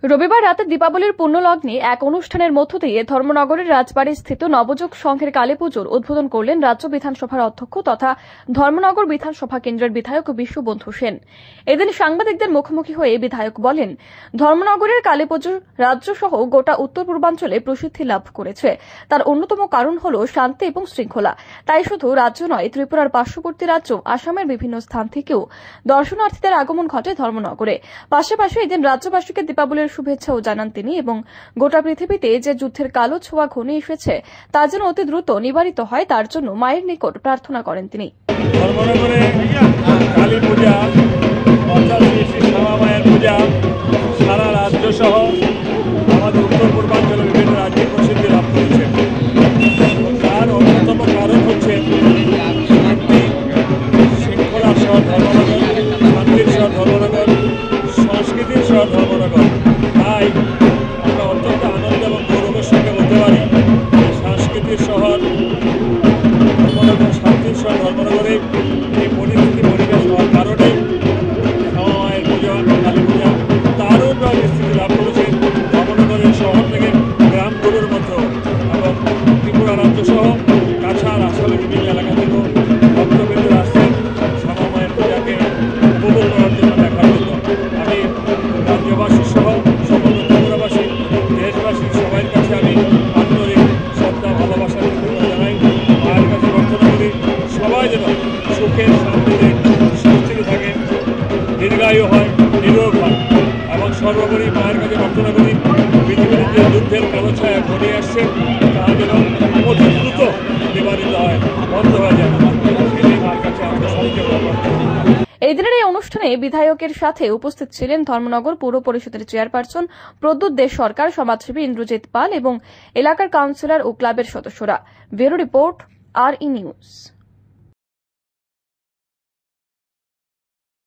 রবিবার রাতে দীপাবলির পুণ্যলগ্নে এক অনুষ্ঠানের মধ্য দিয়ে ধর্মনগরের রাজবাড়ী স্থিত নবযুগ সংঘের কালীপুজোর উদ্বোধন করলেন রাজ্য বিধানসভার অধ্যক্ষ তথা ধর্মনগর বিধানসভা কেন্দ্রের বিধায়ক বিশ্ববন্ধু সেন। এদিন সাংবাদিকদের মুখোমুখি হয়ে বিধায়ক বলেন, ধর্মনগরের কালীপুজো রাজ্য সহ গোটা উত্তর পূর্বাঞ্চলে প্রসিদ্ধি লাভ করেছে। তার অন্যতম কারণ হল শান্তি এবং শৃঙ্খলা। তাই শুধু রাজ্য নয়, ত্রিপুরার পার্শ্ববর্তী রাজ্য আসামের বিভিন্ন স্থান থেকেও দর্শনার্থীদের আগমন ঘটে ধর্মনগরে। পাশাপাশি এদিন রাজ্যবাসীকে দীপাবলির শুভেচ্ছাও জানান তিনি এবং গোটা পৃথিবীতে যে যুদ্ধের কালো ছোঁয়া ঘনিয়ে এসেছে তা যেন অতি দ্রুত নিবারিত হয়, তার জন্য মায়ের নিকট প্রার্থনা করেন তিনি। ধর্মনগরে কালী পূজা অর্থাৎ শ্রী শ্যামা মায়ের পূজা সারা রাজ্য সহ আমাদের উত্তর পূর্বাঞ্চলে বিভিন্ন রাজ্যে প্রসিদ্ধি লাভ করেছে। তার অন্যতম কারণ হচ্ছে শান্তি শৃঙ্খলার শহর ধর্মনগর, শান্তির শহর ধর্মনগর, সংস্কৃতির শহর ধর্মনগর। তাই আমরা অত্যন্ত আনন্দ এবং গৌরবের সঙ্গে বলতে পারি সংস্কৃতির শহর ধর্মনগর, শান্তির শহর ধর্মনগরে এই পরিস্থিতি পরিবেশ হওয়ার কারণে শ্যামা মায়ের পূজা, কালী পূজা দারুণভাবে স্থিতি লাভ করেছে। ধর্মনগরের শহর থেকে গ্রামগুলোর মধ্যে এবং ত্রিপুরা রাজ্য সহ কাছাড় আসামের বিভিন্ন এলাকা থেকেও ভক্তবৃন্দ আসছেন শ্যামা মায়ের পূজাকে উপভোগ করার জন্য, দেখার জন্য। আমি রাজ্যবাসী সহ সমগ্র ত্রিপুরাবাসী, দেশবাসী সবার কাছে আমি আন্তরিক শ্রদ্ধা ভালোবাসা জানাই। মায়ের কাছে প্রার্থনা করি সবাই যেন সুখে শান্তিতে সুস্থির থাকে, দীর্ঘায়ু হয়, নিরোগ হয় এবং সর্বোপরি মায়ের কাছে প্রার্থনা করি পৃথিবীতে যে যুদ্ধের কালো ছায়া ঘনিয়ে আসছে তা যেন অতি দ্রুত নিবারিত হয়, বন্ধ হয়ে যায়। সেটাই মায়ের কাছে আত্মসারিকে এই দিনের এই অনুষ্ঠানে বিধায়কের সাথে উপস্থিত ছিলেন ধর্মনগর পৌর পরিষদের চেয়ারপারসন প্রদ্যুৎ দে সরকার, সমাজসেবী ইন্দ্রজিৎ পাল এবং এলাকার কাউন্সিলর ও ক্লাবের সদস্যরা। Bureau report, RE news.